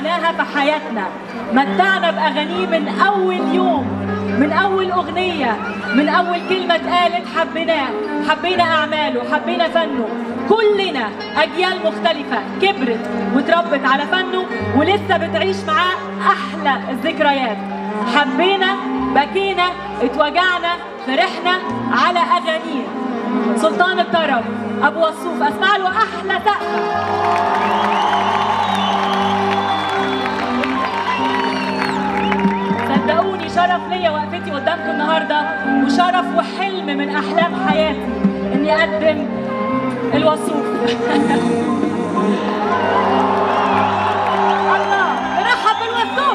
عشناها في حياتنا، متعنا بأغانيه من أول يوم، من أول أغنية، من أول كلمة اتقالت حبيناه، حبينا أعماله، حبينا فنه. كلنا أجيال مختلفة كبرت وتربت على فنه ولسه بتعيش معاه أحلى الذكريات. حبينا، بكينا، اتوجعنا، فرحنا على أغانيه. سلطان الطرب أبو وصوف، أسمع له أحلى سقفة. صدقوني شرف ليا وقفتي قدامكم النهارده، وشرف وحلم من أحلام حياتي إني أقدم الوصوف. الله، نرحب بالوصوف.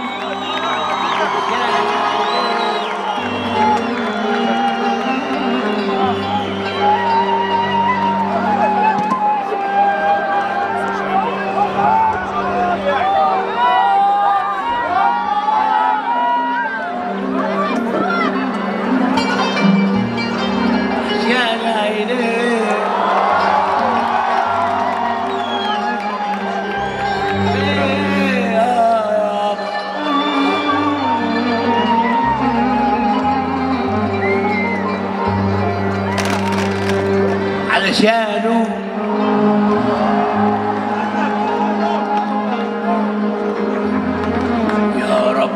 علشانه يا رب،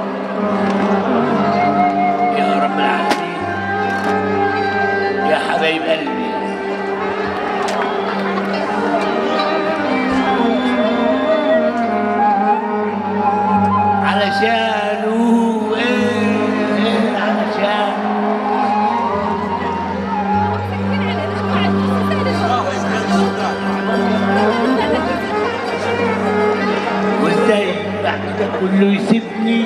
يا رب العالمين، يا حبايب قلبي، علشانه علشانه وازاي بعد ده كله يسيبني؟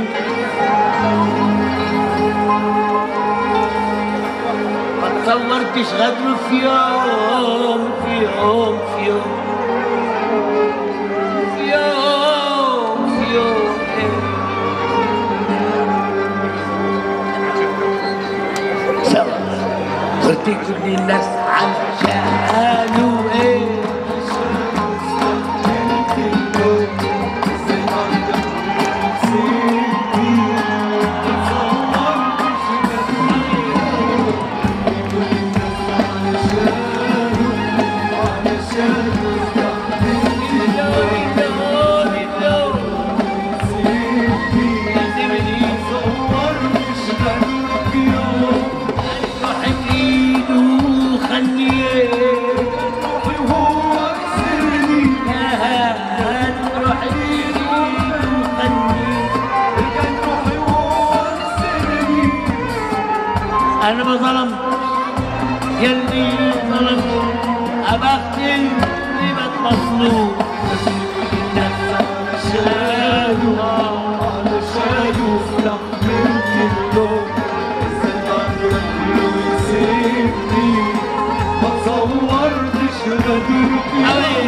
ما تصورتش غدره في يوم في يوم في يوم في يوم في يوم سوا قلت كل الناس علشانه أنا ما ظلمت يلي ظلمت، أبختل اللي مظلوم. علشانه علشانه لحمت النوم، يسيبني ما تصورتش غدرتي.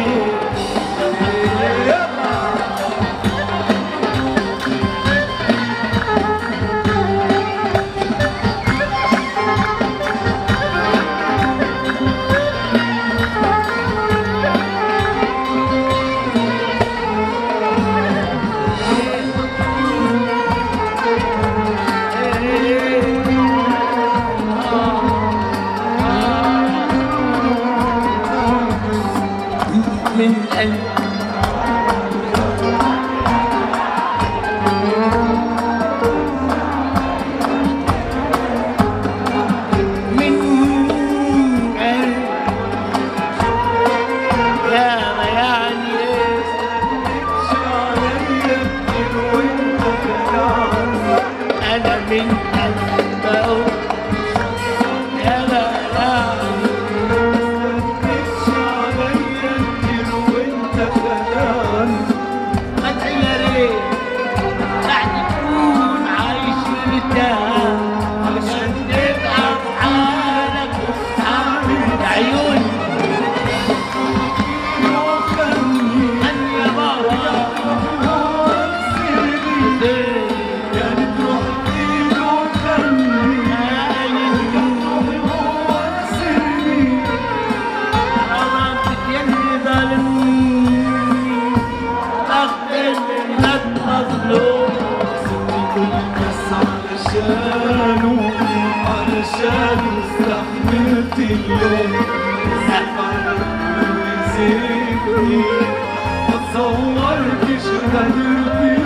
مظلوم سبتي كل بس علشانه استحملت اللوم سفرت وزيدني ما تصورتش غدر بيه